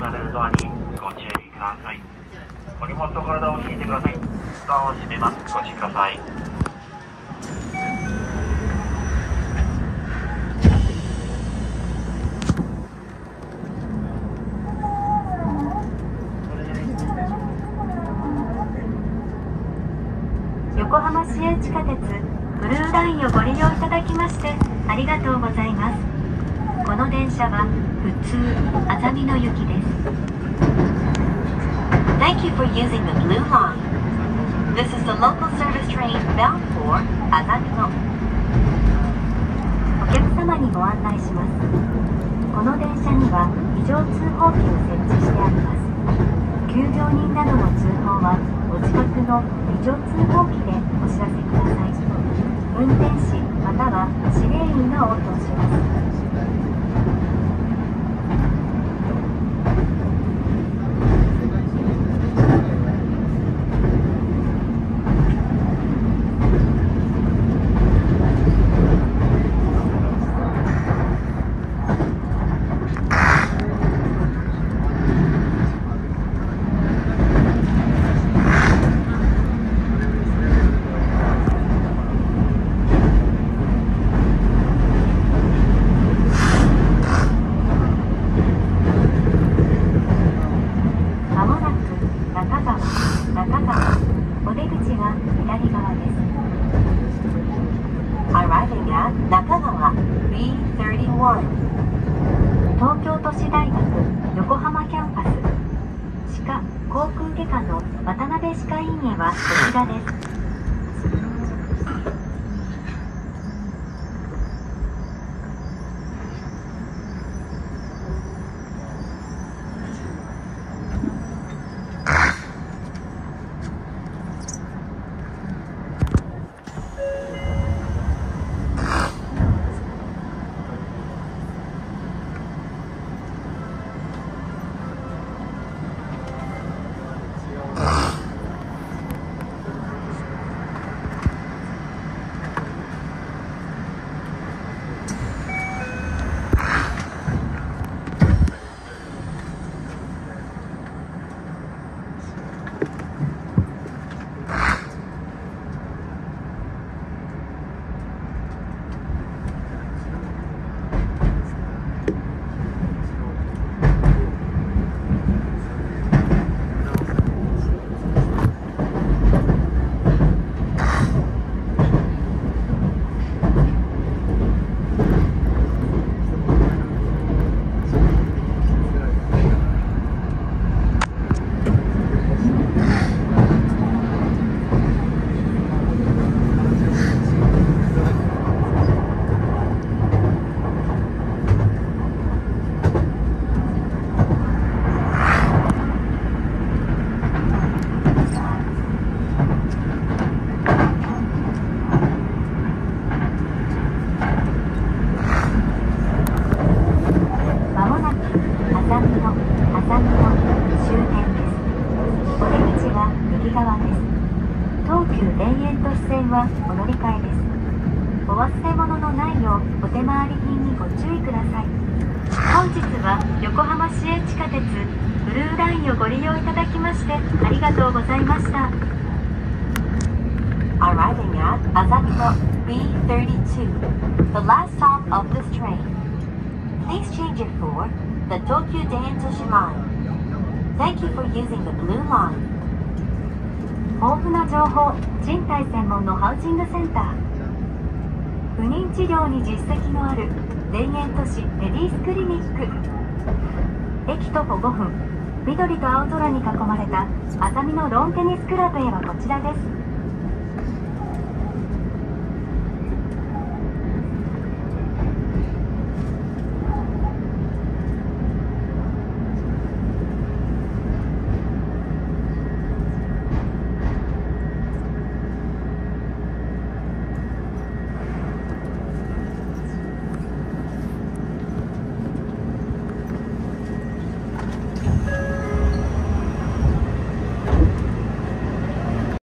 られるドアにご注意ください。お荷物と体を引いてください。ドアを閉めます。ご注意ください。 横浜市営地下鉄ブルーラインをご利用いただきましてありがとうございます。この電車は普通あざみ野行きです。 Thank you for using the Blue Line. This is the local service train bound for Azamino. お客様にご案内します。この電車には非常通報器を設置してあります。急病人などの通報はお近くの非常通報器でお知らせください。運転士または指令員が応答します。 Arriving at Nakagawa B31. 東京都市大学横浜キャンパス歯科口腔外科の渡辺歯科医院へはこちらです。東急田園都市線はお乗り換えです。お忘れ物のないようお手回り品にご注意ください。本日は横浜市営地下鉄ブルーラインをご利用いただきましてありがとうございました。 Arriving at Azamino B32, the last stop of this train. Please change it for the Tokyu Daintoshi Line. Thank you for using the Blue Line. 豊富な情報、賃貸専門のハウジングセンター。不妊治療に実績のある田園都市レディースクリニック。駅徒歩5分、緑と青空に囲まれたあざみのローンテニスクラブへはこちらです。